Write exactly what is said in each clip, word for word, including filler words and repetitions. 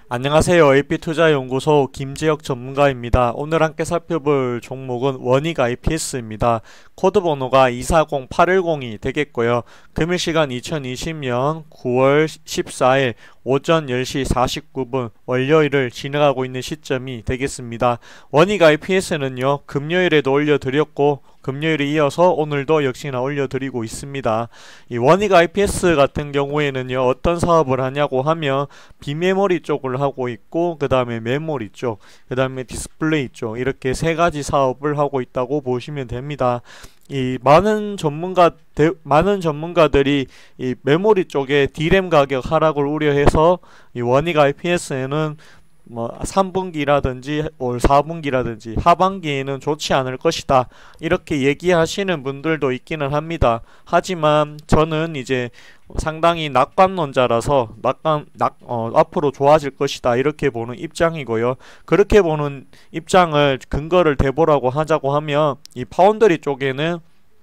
안녕하세요. 에이피투자연구소 김재혁 전문가입니다. 오늘 함께 살펴볼 종목은 원익 아이피에스입니다. 코드 번호가 이사공 팔일공이 되겠고요. 금일시간 이천이십년 구월 십사일 오전 열 시 사십구 분 월요일을 지나가고 있는 시점이 되겠습니다. 원익 아이피에스는요, 금요일에도 올려드렸고 금요일에 이어서 오늘도 역시나 올려드리고 있습니다. 이 원익 아이피에스 같은 경우에는요, 어떤 사업을 하냐고 하면 비메모리 쪽을 하고 있고, 그 다음에 메모리 쪽, 그 다음에 디스플레이 쪽, 이렇게 세 가지 사업을 하고 있다고 보시면 됩니다. 이 많은 전문가 대, 많은 전문가들이 이 메모리 쪽에 디램 가격 하락을 우려해서 이 원익 아이피에스에는 뭐 삼 분기라든지 올 사 분기라든지 하반기에는 좋지 않을 것이다, 이렇게 얘기하시는 분들도 있기는 합니다. 하지만 저는 이제 상당히 낙관론자라서 낙관, 낙, 어, 앞으로 좋아질 것이다, 이렇게 보는 입장이고요. 그렇게 보는 입장을 근거를 대보라고 하자고 하면 이 파운드리 쪽에는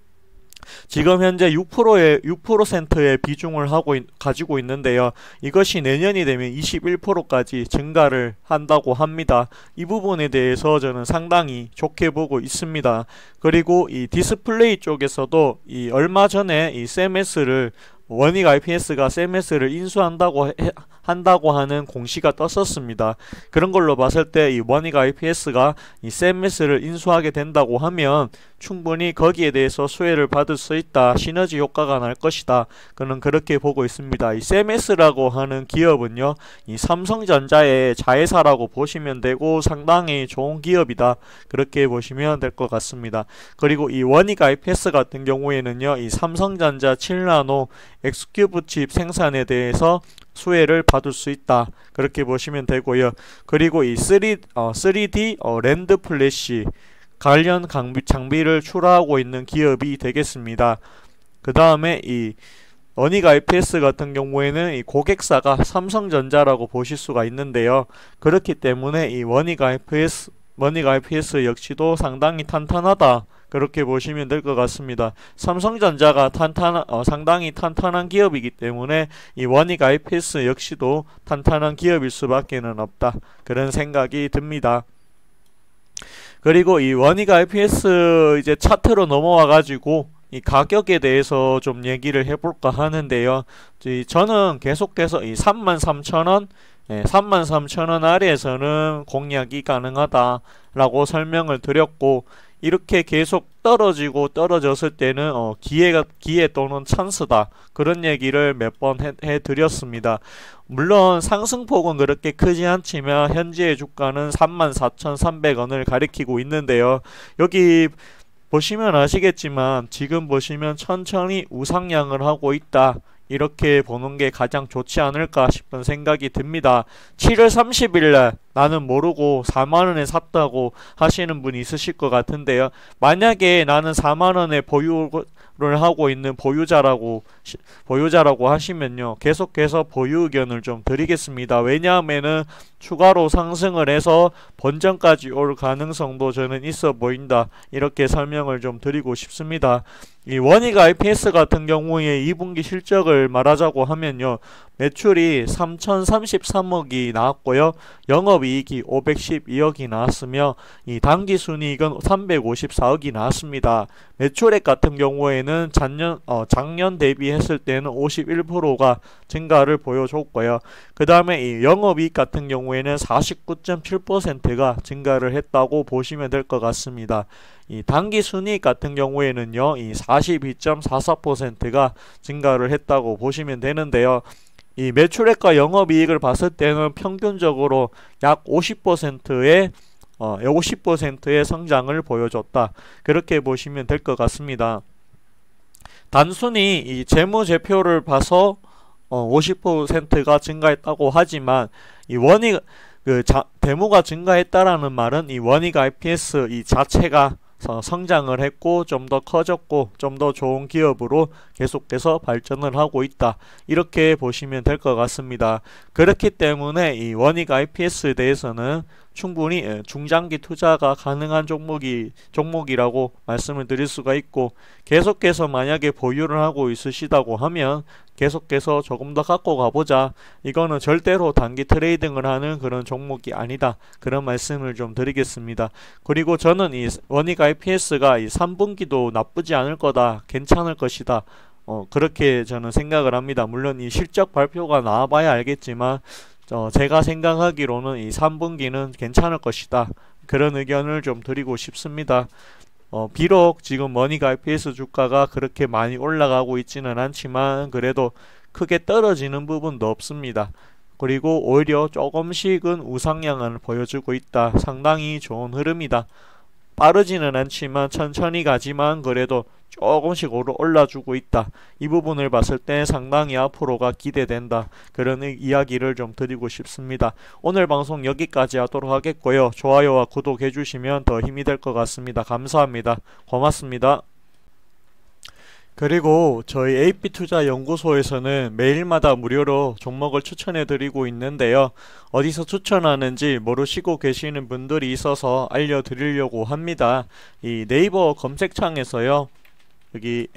지금 현재 육 퍼센트의 육 퍼센트의 비중을 하고 있, 가지고 있는데요. 이것이 내년이 되면 이십일 퍼센트까지 증가를 한다고 합니다. 이 부분에 대해서 저는 상당히 좋게 보고 있습니다. 그리고 이 디스플레이 쪽에서도 이 얼마 전에 이 쌤에스를 원익 아이피에스가 쌤에스를 인수한다고 해, 한다고 하는 공시가 떴었습니다. 그런 걸로 봤을 때 이 원익 아이피에스가 이 쌤에스를 인수하게 된다고 하면 충분히 거기에 대해서 수혜를 받을 수 있다, 시너지 효과가 날 것이다, 그는 그렇게 보고 있습니다. 이 쌤에스라고 하는 기업은요, 이 삼성전자의 자회사라고 보시면 되고 상당히 좋은 기업이다, 그렇게 보시면 될 것 같습니다. 그리고 이 원익 아이피에스 같은 경우에는요, 이 삼성전자 칠 나노 엑스큐브 칩 생산에 대해서 수혜를 받을 수 있다, 그렇게 보시면 되고요. 그리고 이 쓰리, 어, 쓰리디 어, 랜드 플래시 관련 장비, 장비를 출하하고 있는 기업이 되겠습니다. 그 다음에 이 원익 아이피에스 같은 경우에는 이 고객사가 삼성전자라고 보실 수가 있는데요. 그렇기 때문에 이 원익 아이피에스, 원익 아이피에스 역시도 상당히 탄탄하다, 그렇게 보시면 될 것 같습니다. 삼성전자가 탄탄, 어, 상당히 탄탄한 기업이기 때문에 이 원익 아이피에스 역시도 탄탄한 기업일 수밖에는 없다, 그런 생각이 듭니다. 그리고 이 원익 아이피에스 이제 차트로 넘어와 가지고 이 가격에 대해서 좀 얘기를 해볼까 하는데요. 저는 계속해서 이 삼만 삼천 원, 예, 삼만 삼천 원 아래에서는 공략이 가능하다 라고 설명을 드렸고, 이렇게 계속 떨어지고 떨어졌을 때는 어, 기회가, 기회 또는 찬스다, 그런 얘기를 몇 번 해드렸습니다. 물론 상승폭은 그렇게 크지 않지만 현재의 주가는 삼만 사천삼백 원을 가리키고 있는데요. 여기 보시면 아시겠지만 지금 보시면 천천히 우상향을 하고 있다, 이렇게 보는 게 가장 좋지 않을까 싶은 생각이 듭니다. 칠월 삼십일날 나는 모르고 사만 원에 샀다고 하시는 분이 있으실 것 같은데요. 만약에 나는 사만 원에 보유를 하고 있는 보유자라고 보유자라고 하시면요, 계속해서 보유 의견을 좀 드리겠습니다. 왜냐하면은 추가로 상승을 해서 본전까지 올 가능성도 저는 있어 보인다, 이렇게 설명을 좀 드리고 싶습니다. 이 원익 아이피에스 같은 경우에 이 분기 실적을 말하자고 하면요, 매출이 삼천삼십삼억이 나왔고요, 영업이익이 오백십이억이 나왔으며 이 당기순이익은 삼백오십사억이 나왔습니다. 매출액 같은 경우에는 작년, 어, 작년 대비했을 때는 오십일 퍼센트가 증가를 보여줬고요. 그 다음에 이 영업이익 같은 경우에는 사십구 점 칠 퍼센트가 증가를 했다고 보시면 될 것 같습니다. 이 당기순이익 같은 경우에는요, 이 사십이 점 사사 퍼센트가 증가를 했다고 보시면 되는데요. 이 매출액과 영업이익을 봤을 때는 평균적으로 약 오십 퍼센트의 어, 오십 퍼센트의 성장을 보여줬다, 그렇게 보시면 될 것 같습니다. 단순히 이 재무제표를 봐서 어, 오십 퍼센트가 증가했다고 하지만 이 원익 그 자, 대무가 증가했다라는 말은 이 원익 아이피에스 이 자체가 성장을 했고 좀 더 커졌고 좀 더 좋은 기업으로 계속해서 발전을 하고 있다, 이렇게 보시면 될 것 같습니다. 그렇기 때문에 이 원익 아이피에스에 대해서는 충분히 예, 중장기 투자가 가능한 종목이 종목이라고 말씀을 드릴 수가 있고, 계속해서 만약에 보유를 하고 있으시다고 하면 계속해서 조금 더 갖고 가보자, 이거는 절대로 단기 트레이딩을 하는 그런 종목이 아니다, 그런 말씀을 좀 드리겠습니다. 그리고 저는 이 원익 아이피에스가 이 삼 분기도 나쁘지 않을 거다, 괜찮을 것이다, 어, 그렇게 저는 생각을 합니다. 물론 이 실적 발표가 나와봐야 알겠지만 어, 제가 생각하기로는 이 삼 분기는 괜찮을 것이다, 그런 의견을 좀 드리고 싶습니다. 어, 비록 지금 원익 아이피에스 주가가 그렇게 많이 올라가고 있지는 않지만 그래도 크게 떨어지는 부분도 없습니다. 그리고 오히려 조금씩은 우상향을 보여주고 있다. 상당히 좋은 흐름이다. 빠르지는 않지만 천천히 가지만 그래도 조금씩 올라주고 있다. 이 부분을 봤을 때 상당히 앞으로가 기대된다, 그런 이야기를 좀 드리고 싶습니다. 오늘 방송 여기까지 하도록 하겠고요. 좋아요와 구독 해주시면 더 힘이 될 것 같습니다. 감사합니다. 고맙습니다. 그리고 저희 에이피투자연구소에서는 매일마다 무료로 종목을 추천해 드리고 있는데요. 어디서 추천하는지 모르시고 계시는 분들이 있어서 알려드리려고 합니다. 이 네이버 검색창에서요, 여기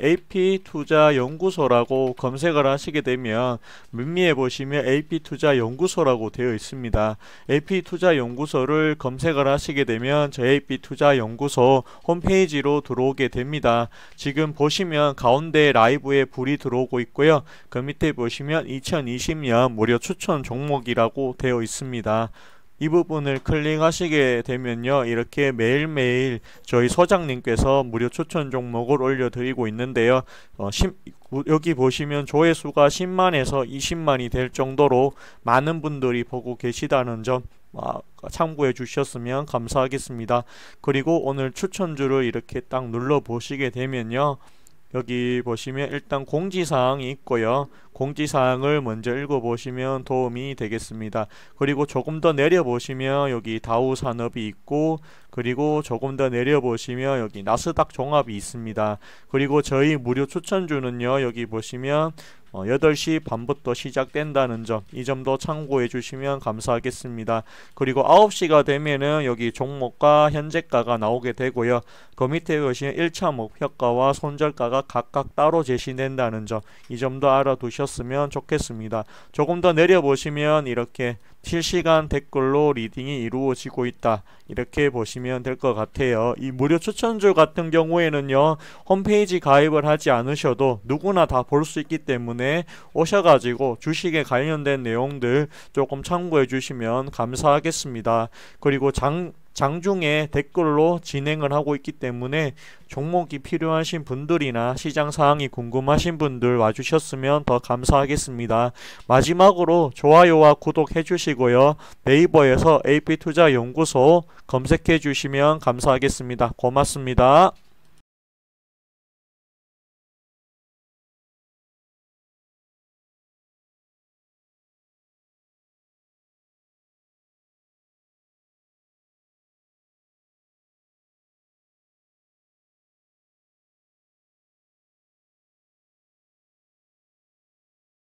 에이피투자연구소라고 검색을 하시게 되면 맨 위에 보시면 에이피투자연구소라고 되어 있습니다. 에이피투자연구소를 검색을 하시게 되면 저 에이피투자연구소 홈페이지로 들어오게 됩니다. 지금 보시면 가운데 라이브에 불이 들어오고 있고요. 그 밑에 보시면 이천이십 년 무료 추천 종목이라고 되어 있습니다. 이 부분을 클릭하시게 되면요, 이렇게 매일매일 저희 소장님께서 무료 추천 종목을 올려드리고 있는데요. 어, 십, 여기 보시면 조회수가 십만에서 이십만이 될 정도로 많은 분들이 보고 계시다는 점 아, 참고해 주셨으면 감사하겠습니다. 그리고 오늘 추천주를 이렇게 딱 눌러 보시게 되면요, 여기 보시면 일단 공지사항이 있고요. 공지사항을 먼저 읽어보시면 도움이 되겠습니다. 그리고 조금 더 내려보시면 여기 다우산업이 있고, 그리고 조금 더 내려보시면 여기 나스닥 종합이 있습니다. 그리고 저희 무료 추천주는요, 여기 보시면 어, 여덟 시 반부터 시작된다는 점, 이 점도 참고해 주시면 감사하겠습니다. 그리고 아홉 시가 되면은 여기 종목과 현재가가 나오게 되고요. 그 밑에 보시면 일 차 목표가와 손절가가 각각 따로 제시된다는 점, 이 점도 알아두셨으면 좋겠습니다. 조금 더 내려보시면 이렇게 실시간 댓글로 리딩이 이루어지고 있다, 이렇게 보시면 될 것 같아요. 이 무료 추천주 같은 경우에는요, 홈페이지 가입을 하지 않으셔도 누구나 다 볼 수 있기 때문에 오셔가지고 주식에 관련된 내용들 조금 참고해 주시면 감사하겠습니다. 그리고 장 장중에 댓글로 진행을 하고 있기 때문에 종목이 필요하신 분들이나 시장 사항이 궁금하신 분들 와주셨으면 더 감사하겠습니다. 마지막으로 좋아요와 구독 해주시고요. 네이버에서 에이피투자연구소 검색해 주시면 감사하겠습니다. 고맙습니다.